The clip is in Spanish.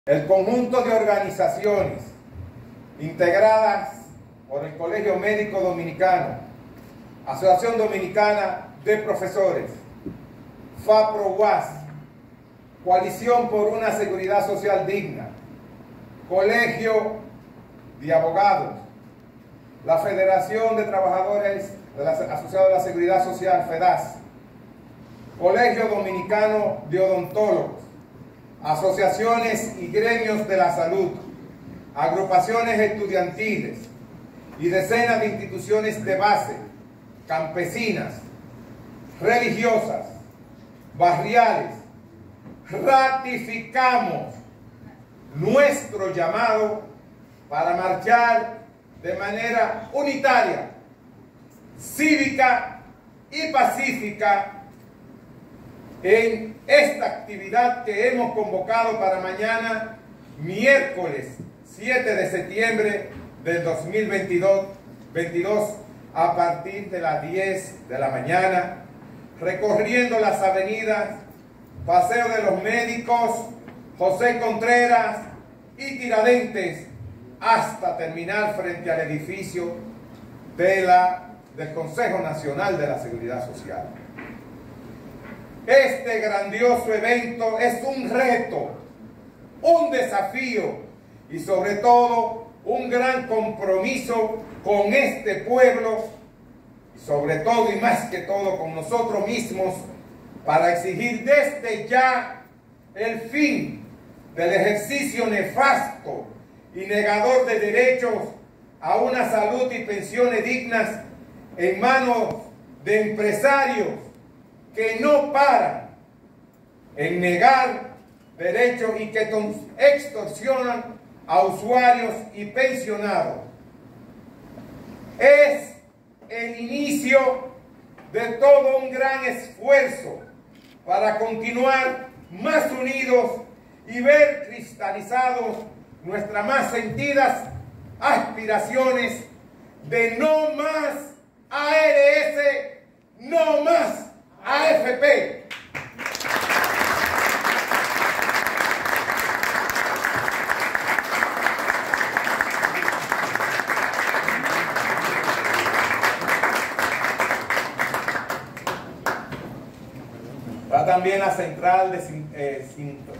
El conjunto de organizaciones integradas por el Colegio Médico Dominicano, Asociación Dominicana de Profesores, FAPRO-UAS, Coalición por una Seguridad Social Digna, Colegio de Abogados, la Federación de Trabajadores Asociados de la Seguridad Social, FEDAS, Colegio Dominicano de Odontólogos, asociaciones y gremios de la salud, agrupaciones estudiantiles y decenas de instituciones de base, campesinas, religiosas, barriales, ratificamos nuestro llamado para marchar de manera unitaria, cívica y pacífica en esta actividad que hemos convocado para mañana, miércoles 7 de septiembre del 2022, a partir de las 10 de la mañana, recorriendo las avenidas Paseo de los Médicos, José Contreras y Tiradentes, hasta terminar frente al edificio del Consejo Nacional de la Seguridad Social. Este grandioso evento es un reto, un desafío y sobre todo un gran compromiso con este pueblo, y sobre todo y más que todo con nosotros mismos, para exigir desde ya el fin del ejercicio nefasto y negador de derechos a una salud y pensiones dignas en manos de empresarios que no paran en negar derechos y que extorsionan a usuarios y pensionados. Es el inicio de todo un gran esfuerzo para continuar más unidos y ver cristalizados nuestras más sentidas aspiraciones de no más ARS, no más AFP. Está también la central de